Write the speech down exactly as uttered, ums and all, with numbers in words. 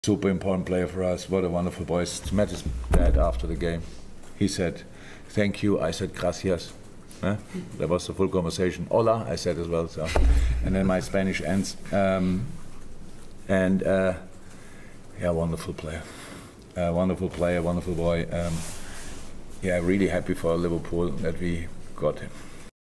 Super important player for us. What a wonderful boy. Met his dad after the game. He said, "Thank you." I said, "Gracias." Eh? That was the full conversation. Hola, I said as well. So, and then my Spanish ends. Um, and uh, yeah, wonderful player. Uh, wonderful player, wonderful boy. Um, yeah, really happy for Liverpool that we got him.